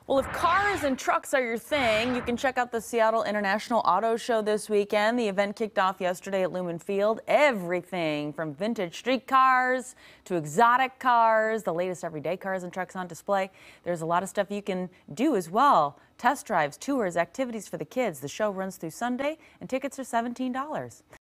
Well, if cars and trucks are your thing, you can check out the Seattle International Auto Show this weekend. The event kicked off yesterday at Lumen Field. Everything from vintage street cars to exotic cars, the latest everyday cars and trucks on display. There's a lot of stuff you can do as well. Test drives, tours, activities for the kids. The show runs through Sunday and tickets are $17.